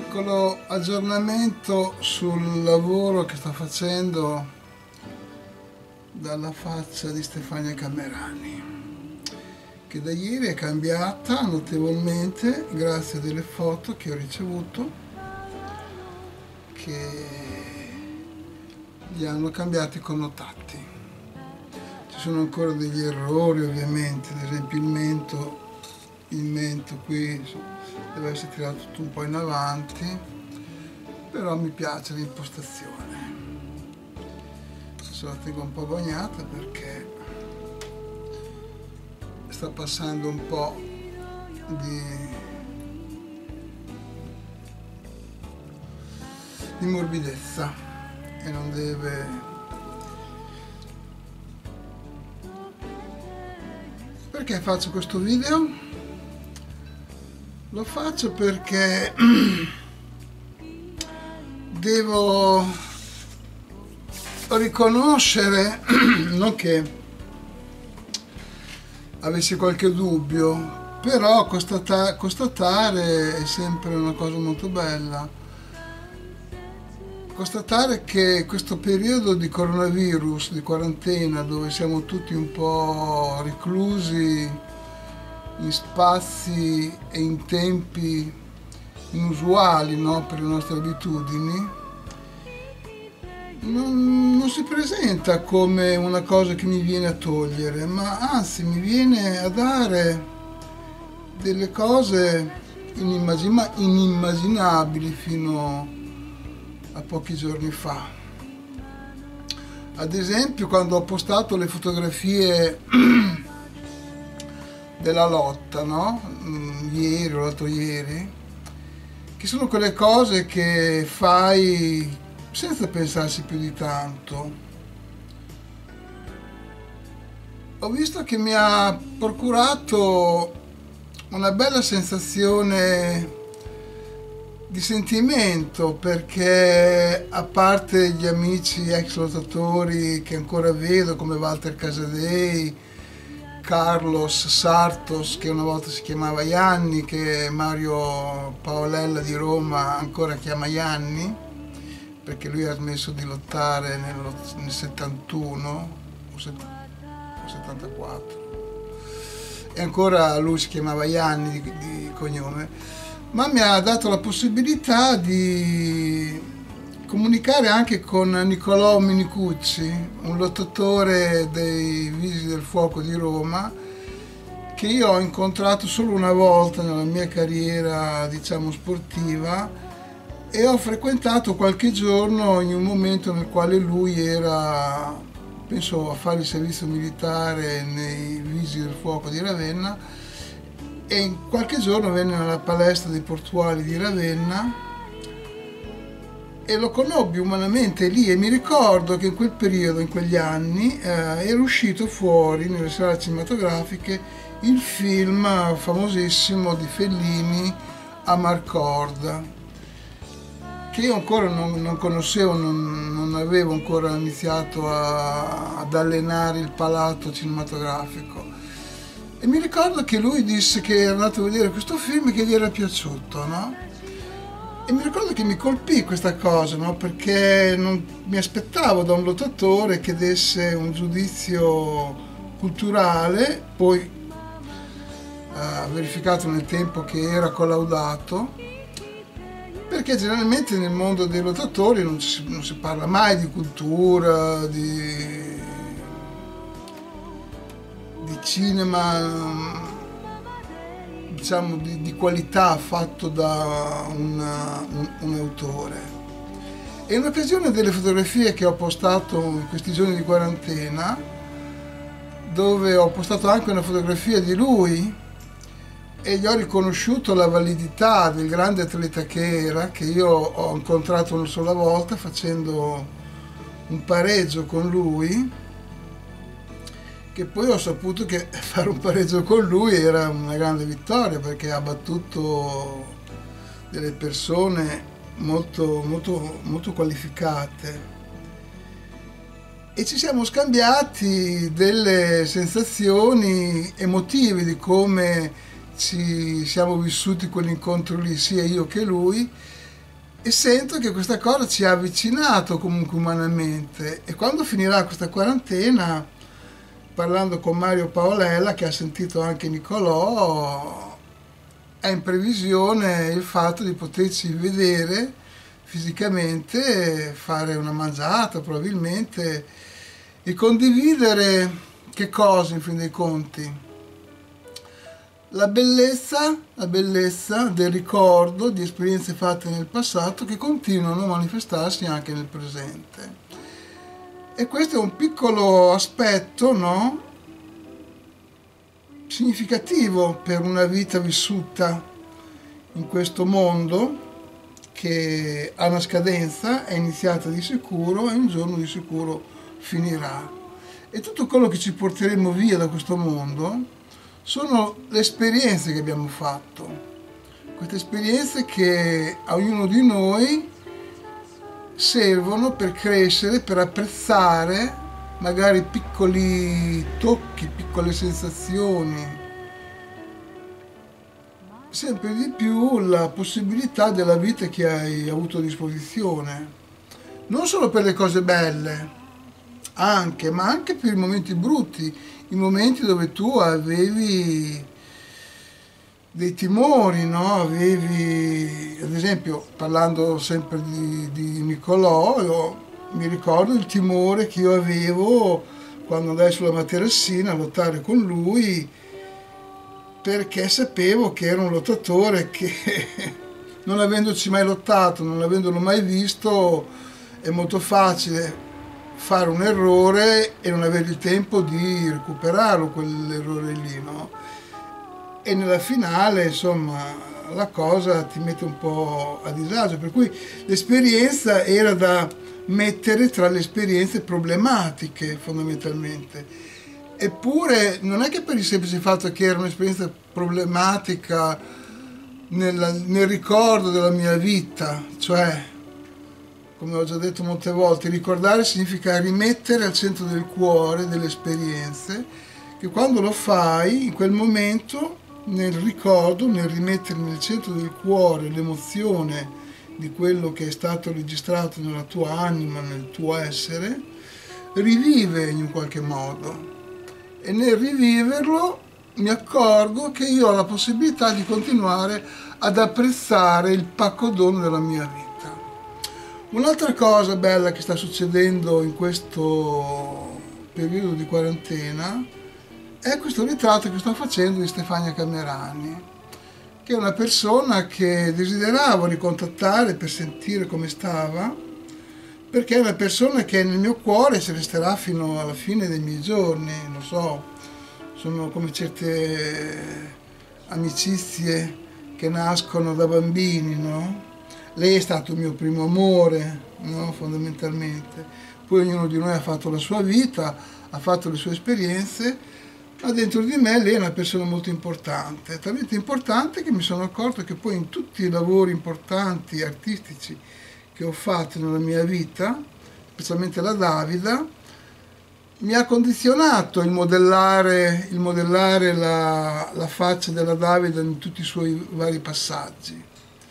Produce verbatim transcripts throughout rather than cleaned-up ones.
piccolo aggiornamento sul lavoro che sto facendo dalla faccia di Stefania Camerani, che da ieri è cambiata notevolmente grazie a delle foto che ho ricevuto che gli hanno cambiato i connotati. Ci sono ancora degli errori ovviamente, ad esempio il mento, il mento qui deve essere tirato tutto un po' in avanti, però mi piace l'impostazione. Adesso la tengo un po' bagnata perché sta passando un po' di, di morbidezza e non deve... Perché faccio questo video? Lo faccio perché devo riconoscere, non che avessi qualche dubbio, però constata- constatare è sempre una cosa molto bella. Constatare che questo periodo di coronavirus, di quarantena, dove siamo tutti un po' reclusi in spazi e in tempi inusuali, no, per le nostre abitudini, non, non si presenta come una cosa che mi viene a togliere, ma anzi mi viene a dare delle cose inimmagina- inimmaginabili fino a pochi giorni fa. Ad esempio, quando ho postato le fotografie della lotta, no? Ieri o l'altro ieri, che sono quelle cose che fai senza pensarci più di tanto. Ho visto che mi ha procurato una bella sensazione di sentimento, perché a parte gli amici ex lottatori che ancora vedo come Walter Casadei, Carlos Sartos, che una volta si chiamava Ianni, che Mario Paolella di Roma ancora chiama Ianni, perché lui ha smesso di lottare nello, nel settantuno o settantaquattro, e ancora lui si chiamava Ianni di, di cognome, ma mi ha dato la possibilità di comunicare anche con Nicolò Minicucci, un lottatore dei Vigili del Fuoco di Roma, che io ho incontrato solo una volta nella mia carriera, diciamo, sportiva, e ho frequentato qualche giorno in un momento nel quale lui era, penso, a fare il servizio militare nei Vigili del Fuoco di Ravenna, e in qualche giorno venne nella palestra dei portuali di Ravenna e lo conobbi umanamente lì, e mi ricordo che in quel periodo, in quegli anni, eh, era uscito fuori nelle sale cinematografiche il film famosissimo di Fellini, Amarcord, che io ancora non, non conoscevo, non, non avevo ancora iniziato a, ad allenare il palato cinematografico. E mi ricordo che lui disse che era andato a vedere questo film e che gli era piaciuto, no? E mi ricordo che mi colpì questa cosa, no? Perché non mi aspettavo da un lottatore che desse un giudizio culturale, poi eh, verificato nel tempo che era collaudato, perché generalmente nel mondo dei lottatori non si, non si parla mai di cultura, di, di cinema, diciamo di, di qualità, fatto da una, un, un autore. E in occasione delle fotografie che ho postato in questi giorni di quarantena, dove ho postato anche una fotografia di lui e gli ho riconosciuto la validità del grande atleta che era, che io ho incontrato una sola volta facendo un pareggio con lui, che poi ho saputo che fare un pareggio con lui era una grande vittoria, perché ha battuto delle persone molto, molto, molto qualificate. E ci siamo scambiati delle sensazioni emotive di come ci siamo vissuti quell'incontro lì, sia io che lui, e sento che questa cosa ci ha avvicinato comunque umanamente, e quando finirà questa quarantena, parlando con Mario Paolella, che ha sentito anche Nicolò, è in previsione il fatto di poterci vedere fisicamente, fare una mangiata probabilmente e condividere che cosa in fin dei conti? La bellezza, la bellezza del ricordo di esperienze fatte nel passato che continuano a manifestarsi anche nel presente. E questo è un piccolo aspetto, no? Significativo per una vita vissuta in questo mondo che ha una scadenza, è iniziata di sicuro e un giorno di sicuro finirà. E tutto quello che ci porteremo via da questo mondo sono le esperienze che abbiamo fatto, queste esperienze che a ognuno di noi servono per crescere, per apprezzare magari piccoli tocchi, piccole sensazioni, sempre di più la possibilità della vita che hai avuto a disposizione, non solo per le cose belle, anche, ma anche per i momenti brutti, i momenti dove tu avevi dei timori, no? Avevi, ad esempio, parlando sempre di, di Nicolò, io mi ricordo il timore che io avevo quando andai sulla materassina a lottare con lui, perché sapevo che era un lottatore che, non avendoci mai lottato, non avendolo mai visto, è molto facile fare un errore e non avere il tempo di recuperarlo, quell'errore lì, no? E nella finale, insomma, la cosa ti mette un po' a disagio, per cui l'esperienza era da mettere tra le esperienze problematiche, fondamentalmente. Eppure non è che per il semplice fatto che era un'esperienza problematica nel, nel ricordo della mia vita, cioè, come ho già detto molte volte, ricordare significa rimettere al centro del cuore delle esperienze, che quando lo fai, in quel momento, nel ricordo, nel rimettere nel centro del cuore l'emozione di quello che è stato registrato nella tua anima, nel tuo essere, rivive in un qualche modo. E nel riviverlo mi accorgo che io ho la possibilità di continuare ad apprezzare il pacco dono della mia vita. Un'altra cosa bella che sta succedendo in questo periodo di quarantena è questo ritratto che sto facendo di Stefania Camerani, che è una persona che desideravo ricontattare per sentire come stava, perché è una persona che nel mio cuore ci resterà fino alla fine dei miei giorni, lo so, sono come certe amicizie che nascono da bambini, no? Lei è stato il mio primo amore, no? Fondamentalmente. Poi ognuno di noi ha fatto la sua vita, ha fatto le sue esperienze, ma dentro di me lei è una persona molto importante, talmente importante che mi sono accorto che poi in tutti i lavori importanti, artistici, che ho fatto nella mia vita, specialmente la Davida, mi ha condizionato il modellare, il modellare la, la faccia della Davida in tutti i suoi vari passaggi.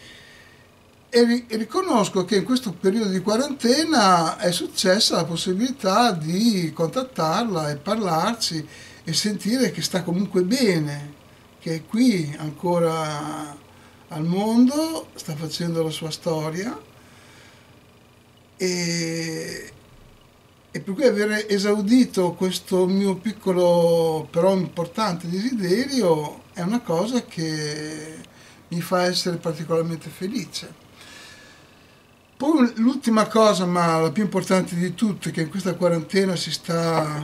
E, ri, e riconosco che in questo periodo di quarantena è successa la possibilità di contattarla e parlarci e sentire che sta comunque bene, che è qui ancora al mondo, sta facendo la sua storia. E, e per cui aver esaudito questo mio piccolo però importante desiderio è una cosa che mi fa essere particolarmente felice. Poi l'ultima cosa, ma la più importante di tutte, che in questa quarantena si sta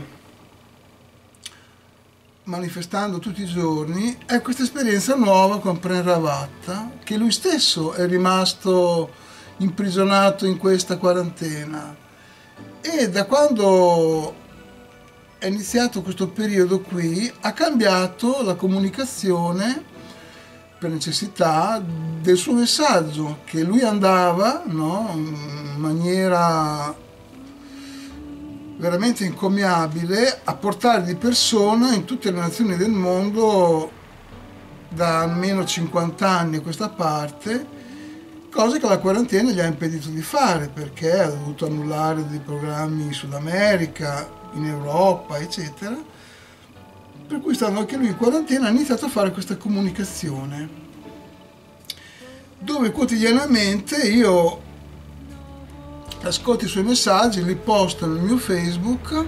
manifestando tutti i giorni, è questa esperienza nuova con Prem Rawat, che lui stesso è rimasto imprigionato in questa quarantena, e da quando è iniziato questo periodo qui ha cambiato la comunicazione per necessità del suo messaggio, che lui andava, no, in maniera veramente incommiabile a portare di persona in tutte le nazioni del mondo da almeno cinquanta anni a questa parte cosa che la quarantena gli ha impedito di fare, perché ha dovuto annullare dei programmi in Sud America, in Europa, eccetera. Per cui, stando anche lui in quarantena, ha iniziato a fare questa comunicazione, dove quotidianamente io ascolto i suoi messaggi, li posto nel mio Facebook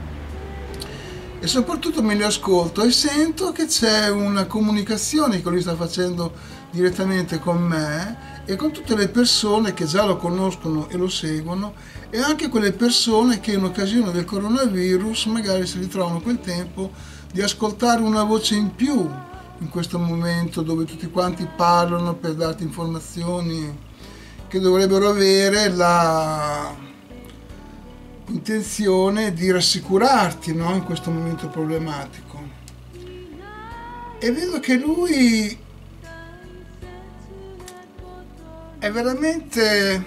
e soprattutto me li ascolto e sento che c'è una comunicazione che lui sta facendo direttamente con me e con tutte le persone che già lo conoscono e lo seguono, e anche quelle persone che in occasione del coronavirus magari si ritrovano quel tempo di ascoltare una voce in più in questo momento dove tutti quanti parlano per darti informazioni che dovrebbero avere la intenzione di rassicurarti, no? In questo momento problematico. E vedo che lui è veramente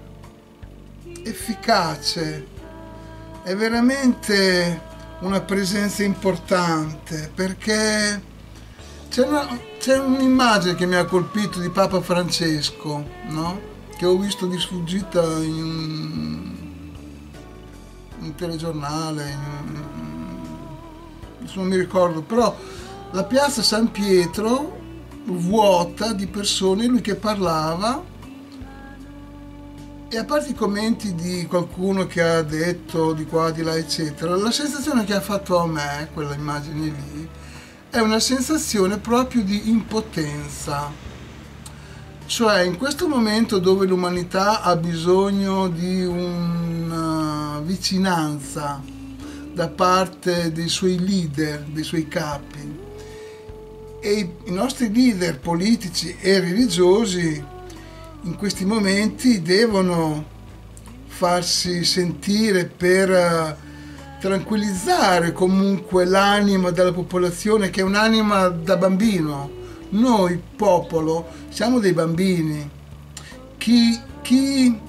efficace, è veramente una presenza importante, perché c'è, una, c'è un'immagine che mi ha colpito di Papa Francesco, no? Che ho visto di sfuggita in un, un telegiornale, in un, non mi ricordo, però la piazza San Pietro vuota di persone, lui che parlava, e a parte i commenti di qualcuno che ha detto di qua, di là, eccetera, la sensazione che ha fatto a me, quella immagine lì, è una sensazione proprio di impotenza. Cioè, in questo momento dove l'umanità ha bisogno di una vicinanza da parte dei suoi leader, dei suoi capi, e i nostri leader politici e religiosi in questi momenti devono farsi sentire per tranquillizzare comunque l'anima della popolazione, che è un'anima da bambino. Noi, popolo, siamo dei bambini. Chi, chi,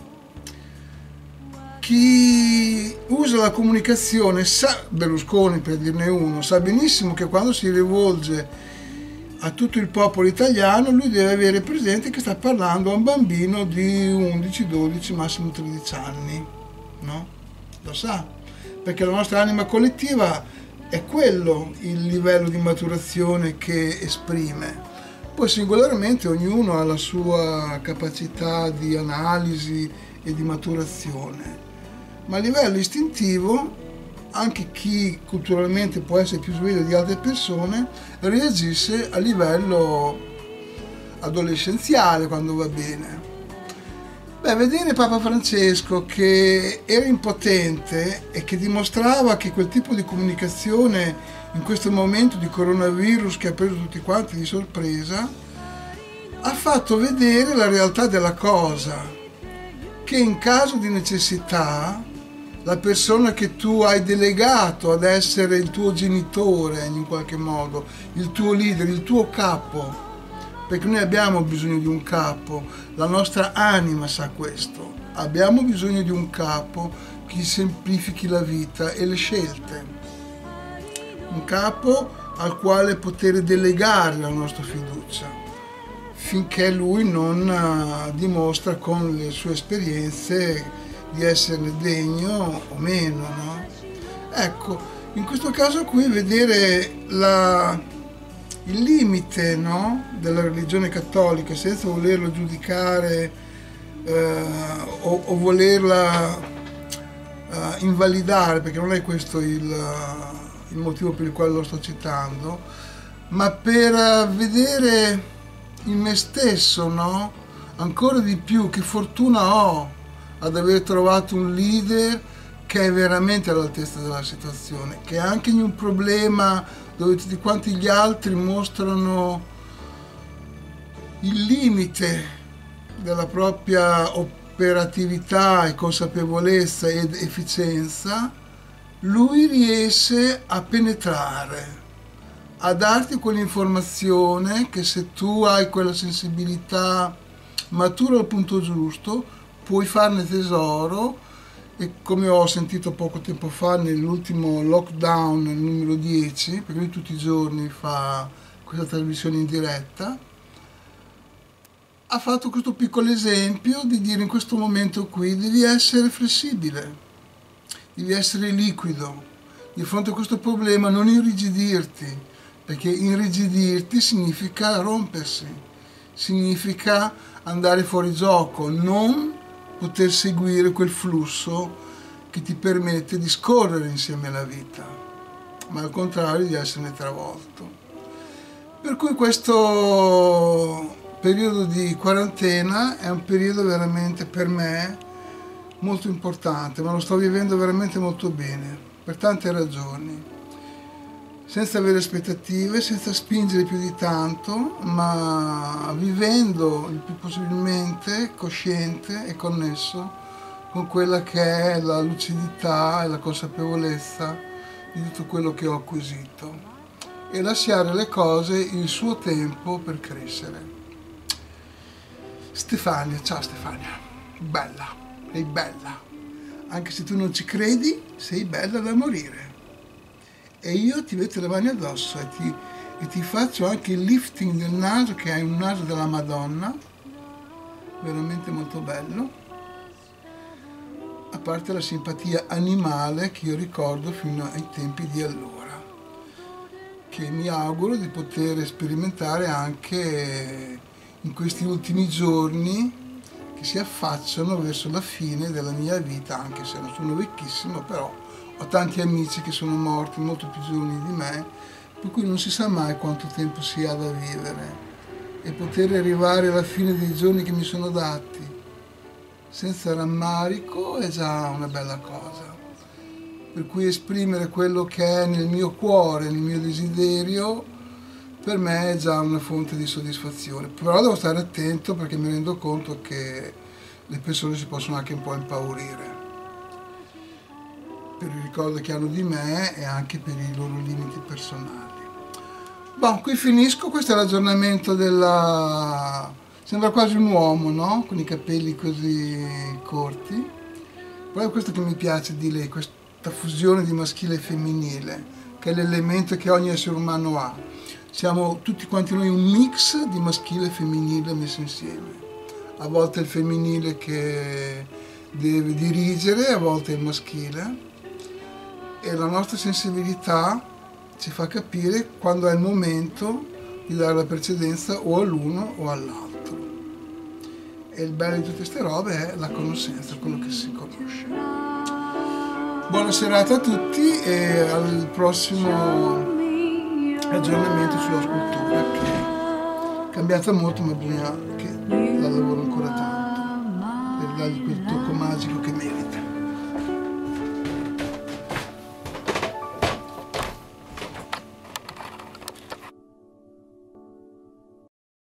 chi usa la comunicazione sa, Berlusconi per dirne uno, sa benissimo che quando si rivolge a tutto il popolo italiano lui deve avere presente che sta parlando a un bambino di undici, dodici, massimo tredici anni, no? Lo sa, perché la nostra anima collettiva è quello il livello di maturazione che esprime. Poi singolarmente ognuno ha la sua capacità di analisi e di maturazione, ma a livello istintivo anche chi culturalmente può essere più sveglio di altre persone reagisce a livello adolescenziale quando va bene. Beh, vedere Papa Francesco che era impotente e che dimostrava che quel tipo di comunicazione in questo momento di coronavirus che ha preso tutti quanti di sorpresa ha fatto vedere la realtà della cosa, che in caso di necessità la persona che tu hai delegato ad essere il tuo genitore in qualche modo, il tuo leader, il tuo capo, perché noi abbiamo bisogno di un capo, la nostra anima sa questo, abbiamo bisogno di un capo che semplifichi la vita e le scelte, un capo al quale poter delegare la nostra fiducia, finché lui non dimostra con le sue esperienze di esserne degno o meno, no? Ecco, in questo caso qui vedere la, il limite, no, della religione cattolica senza volerlo giudicare eh, o, o volerla eh, invalidare, perché non è questo il, il motivo per il quale lo sto citando, ma per vedere in me stesso, no, ancora di più che fortuna ho ad aver trovato un leader che è veramente all'altezza della situazione, che anche in un problema dove tutti quanti gli altri mostrano il limite della propria operatività e consapevolezza ed efficienza, lui riesce a penetrare, a darti quell'informazione che se tu hai quella sensibilità matura al punto giusto, puoi farne tesoro. E come ho sentito poco tempo fa nell'ultimo lockdown, il numero dieci, perché lui tutti i giorni fa questa trasmissione in diretta, ha fatto questo piccolo esempio di dire in questo momento qui devi essere flessibile, devi essere liquido, di fronte a questo problema non irrigidirti, perché irrigidirti significa rompersi, significa andare fuori gioco, non poter seguire quel flusso che ti permette di scorrere insieme alla vita, ma al contrario di esserne travolto. Per cui questo periodo di quarantena è un periodo veramente per me molto importante, ma lo sto vivendo veramente molto bene, per tante ragioni, senza avere aspettative, senza spingere più di tanto, ma vivendo il più possibilmente cosciente e connesso con quella che è la lucidità e la consapevolezza di tutto quello che ho acquisito e lasciare le cose il suo tempo per crescere. Stefania, ciao Stefania, bella, sei bella, anche se tu non ci credi, sei bella da morire. E io ti metto le mani addosso e ti, e ti faccio anche il lifting del naso, che hai un naso della Madonna, veramente molto bello, a parte la simpatia animale che io ricordo fino ai tempi di allora, che mi auguro di poter sperimentare anche in questi ultimi giorni che si affacciano verso la fine della mia vita, anche se non sono vecchissimo, però ho tanti amici che sono morti molto più giovani di me, per cui non si sa mai quanto tempo si ha da vivere, e poter arrivare alla fine dei giorni che mi sono dati senza rammarico è già una bella cosa. Per cui esprimere quello che è nel mio cuore, nel mio desiderio, per me è già una fonte di soddisfazione. Però devo stare attento, perché mi rendo conto che le persone si possono anche un po' impaurire per il ricordo che hanno di me e anche per i loro limiti personali. Bon, qui finisco, questo è l'aggiornamento della... sembra quasi un uomo, no? Con i capelli così corti. Però è questo che mi piace di lei, questa fusione di maschile e femminile, che è l'elemento che ogni essere umano ha. Siamo tutti quanti noi un mix di maschile e femminile messi insieme. A volte è il femminile che deve dirigere, a volte è il maschile. E la nostra sensibilità ci fa capire quando è il momento di dare la precedenza o all'uno o all'altro. E il bello di tutte queste robe è la conoscenza, quello che si conosce. Buona serata a tutti e al prossimo aggiornamento sulla scultura, che è cambiata molto, ma bisogna che la lavoro ancora tanto per dargli quel tocco magico che merita.